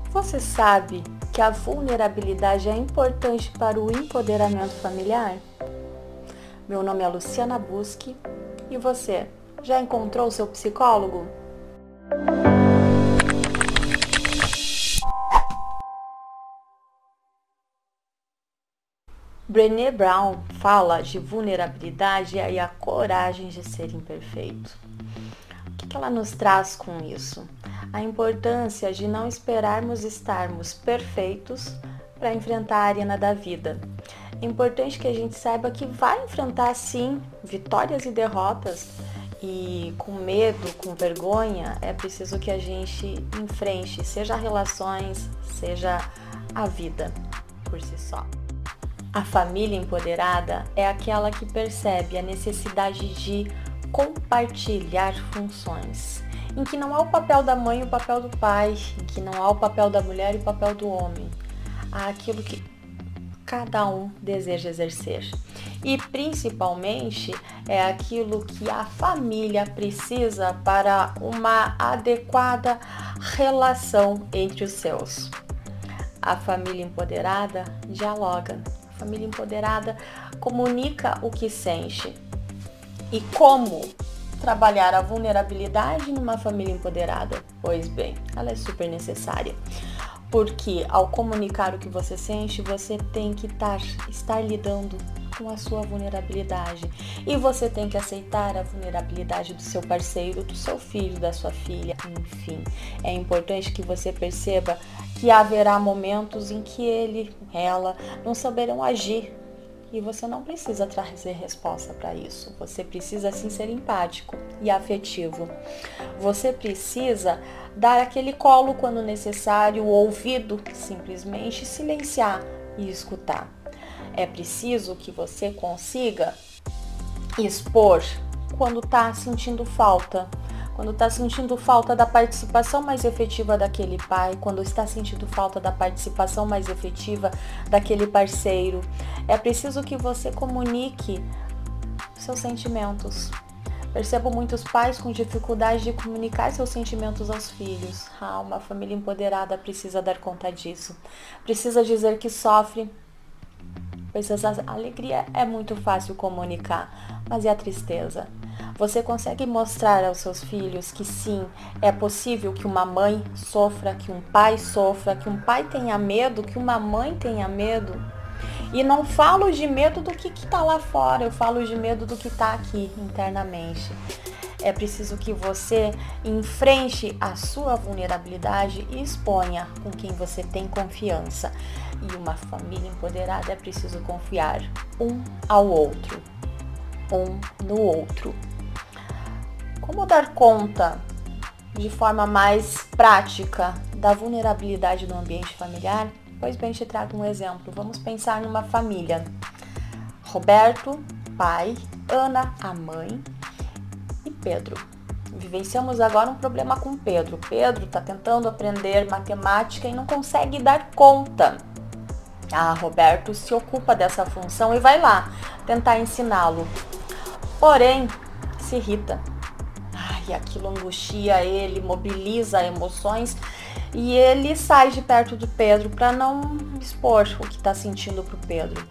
Você sabe que a vulnerabilidade é importante para o empoderamento familiar? Meu nome é Luciana Busque e você, já encontrou seu psicólogo? Brené Brown fala de vulnerabilidade e a coragem de ser imperfeito. O que ela nos traz com isso? A importância de não esperarmos estarmos perfeitos para enfrentar a arena da vida. É importante que a gente saiba que vai enfrentar sim vitórias e derrotas, e com medo, com vergonha, é preciso que a gente enfrente, seja relações, seja a vida por si só. A família empoderada é aquela que percebe a necessidade de compartilhar funções, em que não há o papel da mãe e o papel do pai, em que não há o papel da mulher e o papel do homem. Há aquilo que cada um deseja exercer. E principalmente é aquilo que a família precisa para uma adequada relação entre os seus. A família empoderada dialoga. A família empoderada comunica o que sente. E como trabalhar a vulnerabilidade numa família empoderada? Pois bem, ela é super necessária. Porque ao comunicar o que você sente, você tem que estar lidando com a sua vulnerabilidade. E você tem que aceitar a vulnerabilidade do seu parceiro, do seu filho, da sua filha, enfim. É importante que você perceba que haverá momentos em que ele, ela, não saberão agir. E você não precisa trazer resposta para isso. Você precisa sim ser empático e afetivo. Você precisa dar aquele colo quando necessário, o ouvido, simplesmente silenciar e escutar. É preciso que você consiga expor quando está sentindo falta. Quando está sentindo falta da participação mais efetiva daquele pai, quando está sentindo falta da participação mais efetiva daquele parceiro, é preciso que você comunique seus sentimentos. Percebo muitos pais com dificuldade de comunicar seus sentimentos aos filhos. Uma família empoderada precisa dar conta disso. Precisa dizer que sofre, pois a alegria é muito fácil comunicar, mas e a tristeza? Você consegue mostrar aos seus filhos que sim, é possível que uma mãe sofra, que um pai sofra, que um pai tenha medo, que uma mãe tenha medo? E não falo de medo do que está lá fora, eu falo de medo do que está aqui internamente. É preciso que você enfrente a sua vulnerabilidade e exponha com quem você tem confiança. E uma família empoderada é preciso confiar um ao outro, um no outro. Como dar conta de forma mais prática da vulnerabilidade no ambiente familiar? Pois bem, te trago um exemplo. Vamos pensar numa família. Roberto, pai, Ana, a mãe e Pedro. Vivenciamos agora um problema com Pedro. Pedro está tentando aprender matemática e não consegue dar conta. Roberto se ocupa dessa função e vai lá tentar ensiná-lo. Porém, se irrita. E aquilo angustia ele, mobiliza emoções e ele sai de perto do Pedro para não expor o que está sentindo para o Pedro.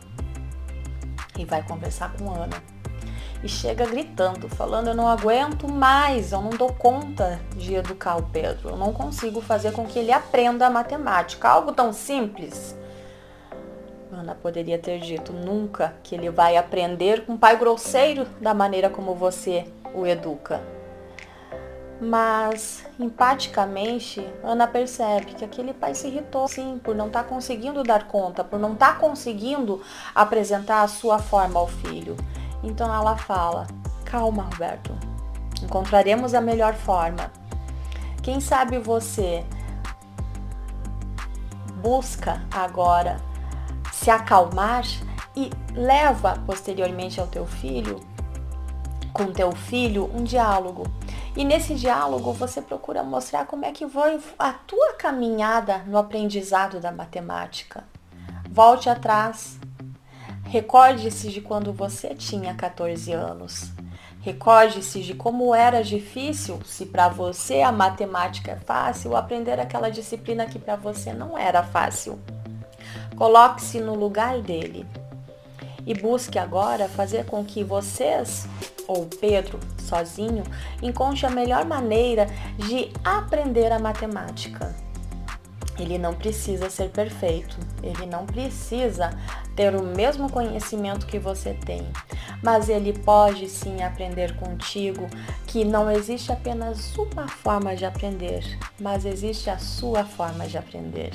E vai conversar com Ana. E chega gritando, falando: eu não aguento mais, eu não dou conta de educar o Pedro. Eu não consigo fazer com que ele aprenda a matemática. Algo tão simples. Ana poderia ter dito: nunca que ele vai aprender com um pai grosseiro da maneira como você o educa. Mas, empaticamente, Ana percebe que aquele pai se irritou, sim, por não estar conseguindo dar conta, por não estar conseguindo apresentar a sua forma ao filho. Então ela fala: calma, Roberto, encontraremos a melhor forma. Quem sabe você busca agora se acalmar e leva posteriormente ao teu filho, com teu filho, um diálogo. E nesse diálogo você procura mostrar como é que foi a tua caminhada no aprendizado da matemática. Volte atrás. Recorde-se de quando você tinha 14 anos. Recorde-se de como era difícil, se para você a matemática é fácil, aprender aquela disciplina que para você não era fácil. Coloque-se no lugar dele e busque agora fazer com que vocês, ou Pedro sozinho, encontre a melhor maneira de aprender a matemática. Ele não precisa ser perfeito, ele não precisa ter o mesmo conhecimento que você tem, mas ele pode sim aprender contigo que não existe apenas uma forma de aprender, mas existe a sua forma de aprender.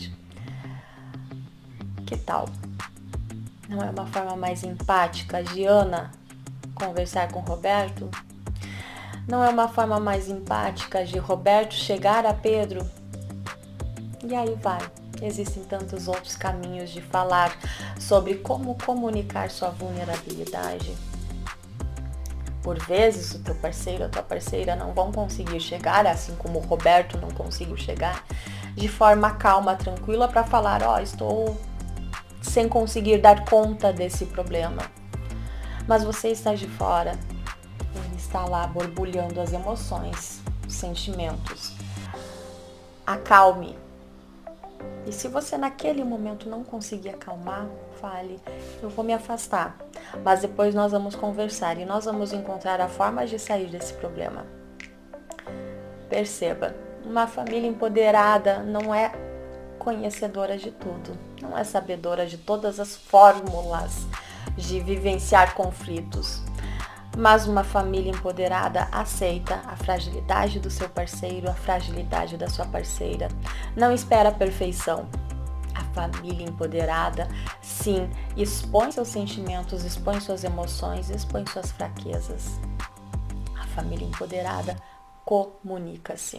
Que tal? Não é uma forma mais empática de Ana conversar com Roberto? Não é uma forma mais empática de Roberto chegar a Pedro? E aí vai. Existem tantos outros caminhos de falar sobre como comunicar sua vulnerabilidade. Por vezes, o teu parceiro ou a tua parceira não vão conseguir chegar, assim como o Roberto não conseguiu chegar, de forma calma, tranquila, para falar, estou sem conseguir dar conta desse problema. Mas você está de fora, ele está lá borbulhando as emoções, os sentimentos. Acalme. E se você naquele momento não conseguir acalmar, fale, eu vou me afastar. Mas depois nós vamos conversar e nós vamos encontrar a forma de sair desse problema. Perceba, uma família empoderada não é conhecedora de tudo, não é sabedora de todas as fórmulas de vivenciar conflitos. Mas uma família empoderada aceita a fragilidade do seu parceiro, a fragilidade da sua parceira. Não espera a perfeição. A família empoderada, sim, expõe seus sentimentos, expõe suas emoções, expõe suas fraquezas. A família empoderada comunica-se.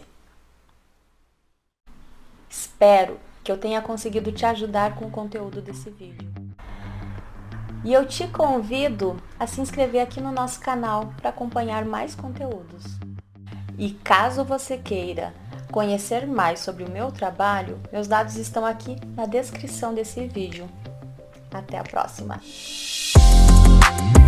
Espero que eu tenha conseguido te ajudar com o conteúdo desse vídeo. E eu te convido a se inscrever aqui no nosso canal para acompanhar mais conteúdos. E caso você queira conhecer mais sobre o meu trabalho, meus dados estão aqui na descrição desse vídeo. Até a próxima!